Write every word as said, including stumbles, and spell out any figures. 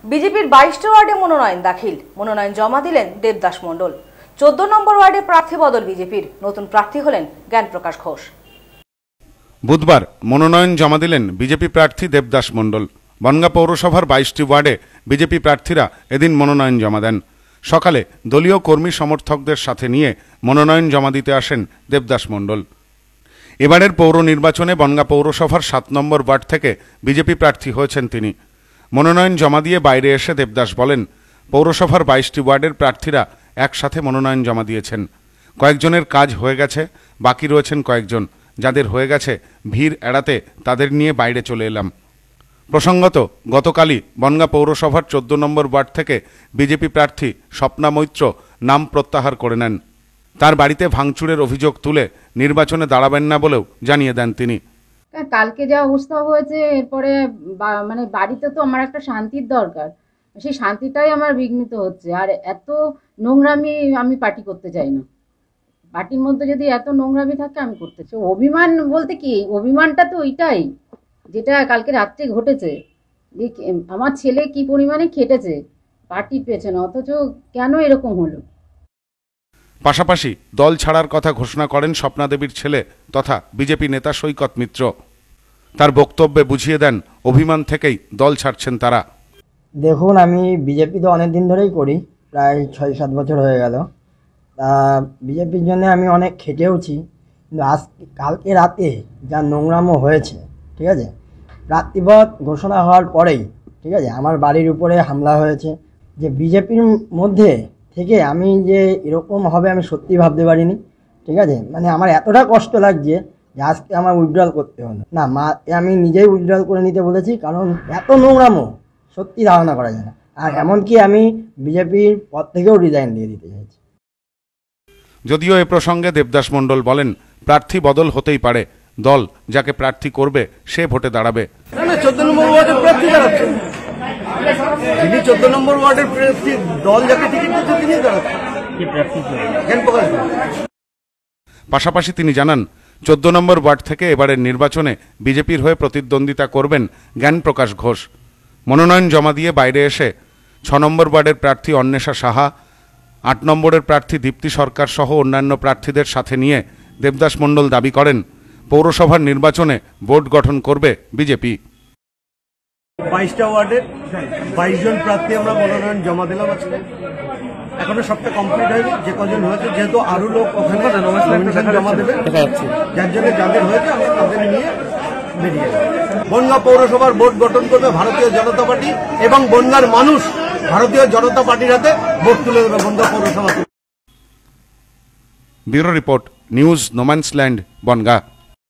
বিজেপির বাইশটা ওয়ার্ডে মনোনয়ন দাখিল, মনোনয়ন জমা দিলেন দেবদাস মণ্ডল। চোদ্দ নম্বর ওয়ার্ডে প্রার্থী বদল বিজেপির, নতুন প্রার্থী হলেন জ্ঞানপ্রকাশ ঘোষ। বুধবার মনোনয়ন জমা দিলেন বিজেপি প্রার্থী দেবদাস মণ্ডল। বনগাঁ পৌরসভার বাইশটি ওয়ার্ডে বিজেপি প্রার্থীরা এদিন মনোনয়ন জমা দেন। সকালে দলীয় কর্মী সমর্থকদের সাথে নিয়ে মনোনয়ন জমা দিতে আসেন দেবদাস মণ্ডল। এবারের পৌর নির্বাচনে বনগাঁ পৌরসভার সাত নম্বর ওয়ার্ড থেকে বিজেপি প্রার্থী হয়েছেন তিনি। মনোনয়ন জমা দিয়ে বাইরে এসে দেবদাস বলেন, পৌরসভার বাইশটি ওয়ার্ডের প্রার্থীরা একসাথে মনোনয়ন জমা দিয়েছেন। কয়েকজনের কাজ হয়ে গেছে, বাকি রয়েছেন কয়েকজন। যাদের হয়ে গেছে ভিড় এড়াতে তাদের নিয়ে বাইরে চলে এলাম। প্রসঙ্গত, গতকালই বনগাঁ পৌরসভার চোদ্দ নম্বর ওয়ার্ড থেকে বিজেপি প্রার্থী স্বপ্না মৈত্র নাম প্রত্যাহার করে নেন। তার বাড়িতে ভাঙচুরের অভিযোগ তুলে নির্বাচনে দাঁড়াবেন না বলেও জানিয়ে দেন তিনি। কালকে যা অবস্থা হয়েছে, এরপরে মানে বাড়িতে তো আমার একটা শান্তির দরকার, সেই শান্তিটাই আমার বিঘ্নিত হচ্ছে। আর এত নোংরামি আমি পার্টি করতে চাই না। পার্টির মধ্যে যদি এত নোংরামি থাকে আমি করতে চাই। অভিমান বলতে কি, অভিমানটা তো ওইটাই যেটা কালকে রাত্রে ঘটেছে, যে আমার ছেলে কি পরিমাণে খেটেছে পার্টির পেছনে, অথচ কেন এরকম হলো। পাশাপাশি দল ছাড়ার কথা ঘোষণা করেন স্বপ্না দেবীর ছেলে তথা বিজেপি নেতা সৈকত মিত্র। তার বক্তব্যে বুঝিয়ে দেন অভিমান থেকেই দল ছাড়ছেন তারা। দেখুন, আমি বিজেপি তো অনেক দিন ধরেই করি, প্রায় ছয় সাত বছর হয়ে গেল। তা বিজেপির জন্য আমি অনেক খেটেওছি, কিন্তু আজ কালকে রাতে যা নোংরামো হয়েছে, ঠিক আছে, রাত্রিপথ ঘোষণা হওয়ার পরেই, ঠিক আছে, আমার বাড়ির উপরে হামলা হয়েছে। যে বিজেপির মধ্যে থেকে আমি যে এরকম হবে আমি সত্যি ভাবতে পারিনি, ঠিক আছে। মানে আমার এতটা কষ্ট লাগছে যে আজকে আমার উইথড্রল করতে হলো না। মা আমি নিজেই উইথড্রল করে নিতে বলেছি, কারণ এত নোংরামো সত্যি ধারণা করা যায় না। আর এমনকি আমি বিজেপির পদ থেকেও রিজাইন দিয়ে দিতে চাইছি। যদিও এ প্রসঙ্গে দেবদাস মণ্ডল বলেন, প্রার্থী বদল হতেই পারে, দল যাকে প্রার্থী করবে সে ভোটে দাঁড়াবে। চোদ্দ নম্বর ওয়ার্ডের প্রার্থী দাঁড়াচ্ছে, যিনি চোদ্দ নম্বর ওয়ার্ডের প্রার্থী, দল যাকে টিকিট দিচ্ছে তিনি দাঁড়াচ্ছেন। পাশাপাশি তিনি জানান, চোদ্দ নম্বর ওয়ার্ড থেকে এবারের নির্বাচনে বিজেপির হয়ে প্রতিদ্বন্দ্বিতা করবেন জ্ঞানপ্রকাশ ঘোষ। মনোনয়ন জমা দিয়ে বাইরে এসে ছ নম্বর ওয়ার্ডের প্রার্থী অন্বেষা সাহা, আট নম্বরের প্রার্থী দীপ্তি সরকার সহ অন্যান্য প্রার্থীদের সাথে নিয়ে দেবদাস মণ্ডল দাবি করেন, পৌরসভার নির্বাচনে বোর্ড গঠন করবে বিজেপি। বাইশটা ওয়ার্ডের বাইশ জন প্রার্থী আমরা মনোনয়ন জমা দিলাম আজকে। এখনো সবটা কমপ্লিট হয়নি, যে কজন হয়েছে, যেহেতু আরো লোক ওখানে জমা দেবে, যার জন্য যাদের হয়েছে আমরা তাদের নিয়ে বেরিয়ে যাবো। বনগাঁ পৌরসভার বোর্ড গঠন করবে ভারতীয় জনতা পার্টি, এবং বনগাঁর মানুষ ভারতীয় জনতা পার্টির হাতে ভোট তুলে দেবে বনগাঁ পৌরসভা। Bureau report, news no man's land, Bongaon.